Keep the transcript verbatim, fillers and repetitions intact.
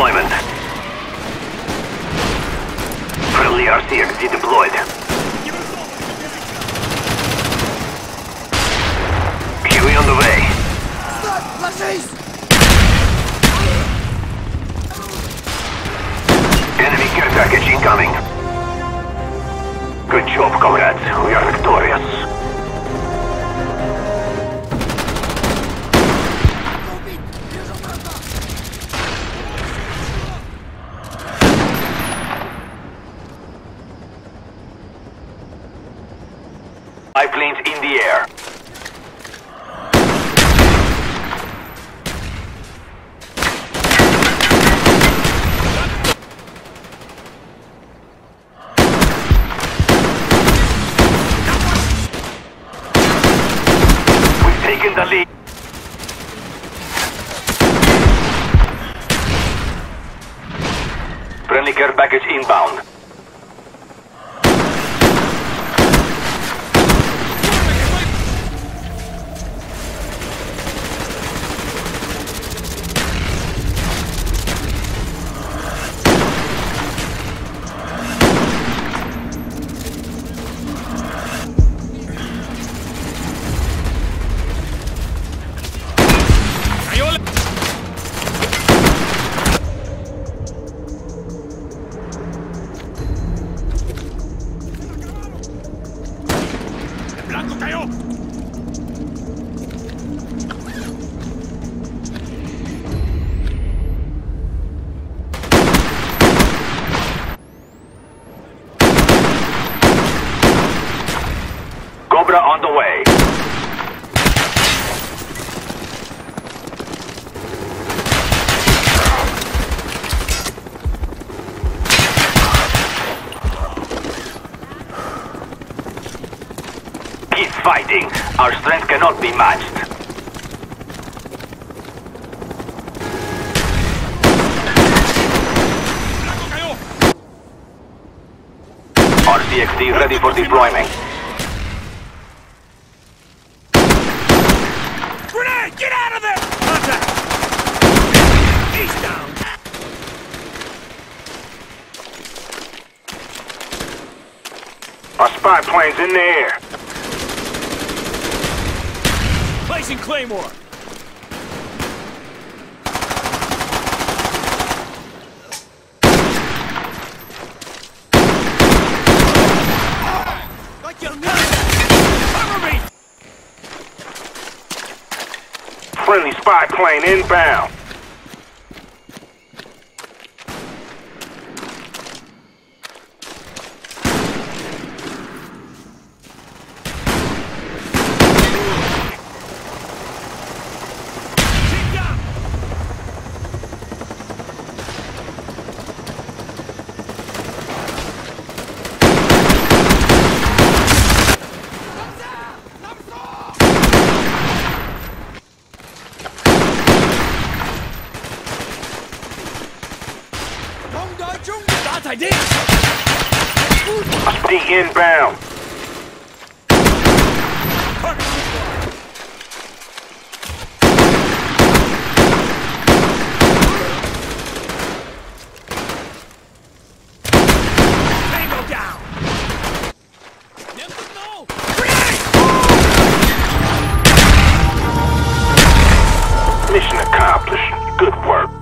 deployment. Friendly R C X D deployed. Huey on the way. Enemy care package incoming. Good job, comrades. We are victorious. Planes in the air. We've taken the lead. Friendly care package inbound. Cobra on the way. Keep fighting. Our strength cannot be matched. R C X D ready for deployment. Grenade! Get out of there! Contact! He's down! Our spy plane's in the air. Placing Claymore! Like you'll never... Cover me! Friendly spy plane inbound. The inbound. Tango down. Mission accomplished. Good work.